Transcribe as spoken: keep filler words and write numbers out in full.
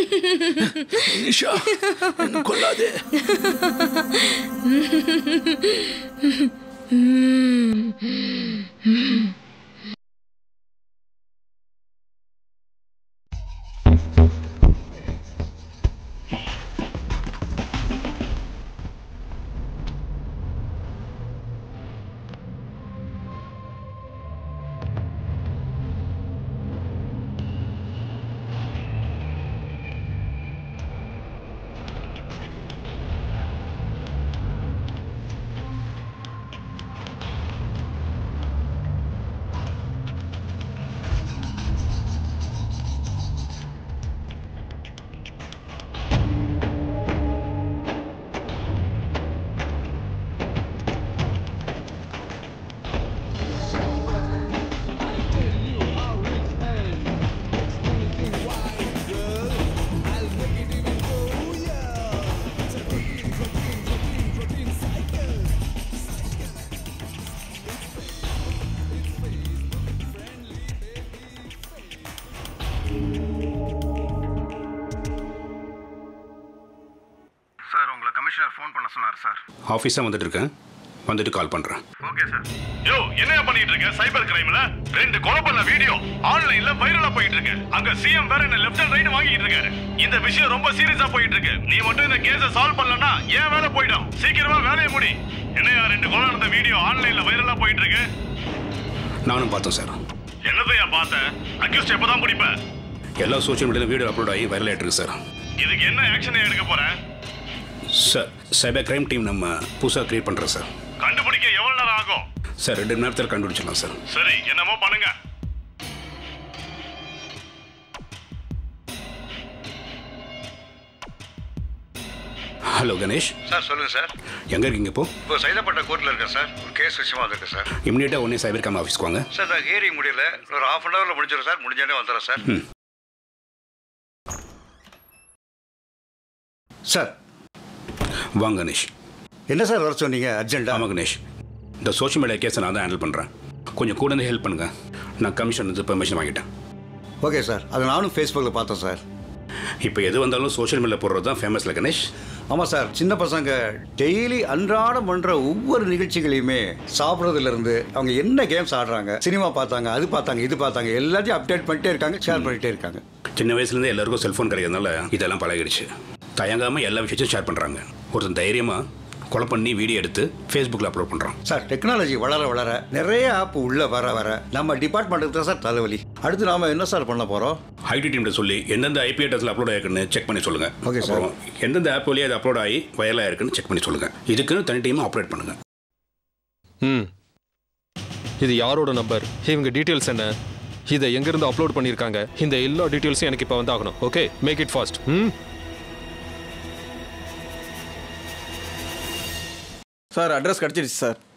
நிஷா என்ன கொல்லாதே. ஆஃபீஸாக வந்துட்டு இருக்கேன், வந்துட்டு கால் பண்ணுறேன். Okay sir. யோ என்ன பண்ணிட்டு இருக்க? சைபர் கிரைம்ல ரெண்டு கொலை பண்ண வீடியோ ஆன்லைன்ல வைரலா போயிட்டு இருக்கு. அங்க சிஎம் வேற என்ன லெஃப்ட் அண்ட் ரைட் வாங்கிட்டு இருக்காரு. இந்த விஷயம் ரொம்ப சீரியஸா போயிட்டு இருக்கு. நீ மட்டும் இந்த கேஸை சால்வ் பண்ணலனா ஏன் வேலை போய்டும். சீக்கிரமா வேலையை முடி. என்னையா ரெண்டு கொலை நடந்த வீடியோ ஆன்லைன்ல வைரலா போயிட்டு இருக்கு? நானும் பார்த்தேன் சார். என்னதையா பார்த்த? அக்யூஸ்ட் எப்பதான் பிடிப்ப? எல்லா சோஷியல் மீடியாவில் வீடியோ அப்லோட் ஆகி வைரல் ஆகிட்டு இருக்கு சார். இதுக்கு என்ன ஆக்ஷன் எடுக்க போறேன்? சார் சைபர் கிரைம் டீம் நம்ம புதுசாக கிரியேட் பண்ணுறோம் சார். கண்டுபிடிக்க எவ்வளவு நேரம் ஆகும் சார்? ரெண்டு மணி நேரத்தில் கண்டுபிடிச்சிடலாம் சார். சரி, என்னமோ பண்ணுங்க. Hello Ganesh sir. சொல்லுங்கள் சார். எங்கே இருக்கீங்க இப்போ? இப்போ சைதாப்பட்ட கோர்ட்டில் இருக்கேன் சார். ஒரு கேஸ் விஷயமா வந்திருக்கேன் சார். இமீடியட்டாக ஒன்றே சைபர் கிரைம் ஆஃபீஸ்க்கு வாங்க சார். நான் ஹியரிங் முடியல, ஒரு ஹாஃப் அன் ஹவரில் முடிஞ்சிடும் சார். முடிஞ்சாலே வந்துடுறேன் சார். ம் சார் வாங்க கணேஷ். என்ன சார் வர சொன்னீங்க அர்ஜென்ட்டா? ஆமாம் கணேஷ், இந்த சோஷியல் மீடியா கேஸை நான் தான் ஹேண்டில் பண்ணுறேன். கொஞ்சம் கூட இருந்து ஹெல்ப் பண்ணுங்கள். நான் கமிஷன் வந்து பெர்மிஷன் வாங்கிட்டேன். Okay sir. அதை நானும் ஃபேஸ்புக்கில் பார்த்தேன் சார். இப்போ எது வந்தாலும் சோஷியல் மீடியா போடுறது தான் ஃபேமஸில் கணேஷ். ஆமாம் சார். சின்ன பசங்க டெய்லி அன்றாடம் பண்ணுற ஒவ்வொரு நிகழ்ச்சிகளையுமே சாப்பிட்றதுலேருந்து அவங்க என்ன கேம்ஸ் ஆடுறாங்க, சினிமா பார்த்தாங்க, அது பார்த்தாங்க, இது பார்த்தாங்க, எல்லாத்தையும் அப்டேட் பண்ணிட்டே இருக்காங்க, ஷேர் பண்ணிகிட்டே இருக்காங்க. சின்ன வயசுலேருந்து எல்லாருக்கும் செல்ஃபோன் கிடைக்கிறதுனால இதெல்லாம் பழகிடுச்சு. தயங்காமல் எல்லா விஷயத்தையும் ஷேர் பண்ணுறாங்க. ஒருத்தன் தைரியமாக கொலை பண்ணி வீடியோ எடுத்து ஃபேஸ்புக்கில் அப்லோட் பண்ணுறான். சார் டெக்னாலஜி வளர வளர நிறைய ஆப் உள்ளே வர வர நம்ம டிபார்ட்மெண்ட்டுக்கு தான் சார் தலைவலி. அடுத்து நாம் என்ன சார் பண்ண போகிறோம்? ஐடி டீம்கிட்ட சொல்லி எந்தெந்த ஐபி அட்ரஸில் அப்லோட் ஆகிருக்குன்னு செக் பண்ணி சொல்லுங்கள். Okay sir. எந்தெந்த ஆப் வழியாக அது அப்லோட் ஆகி வயலாக இருக்குன்னு செக் பண்ணி சொல்லுங்கள். இதுக்குன்னு தனி டீமாக ஆப்ரேட் பண்ணுங்கள். ம் இது யாரோட நம்பர்? இவங்க டீட்டெயில்ஸ் என்ன? இதை எங்கேருந்து அப்லோட் பண்ணியிருக்காங்க? இந்த எல்லா டீட்டெயில்ஸும் எனக்கு இப்போ வந்து ஆகணும். Okay, make it fast. ம் சார் அட்ரஸ் கிடச்சிருச்சு சார்.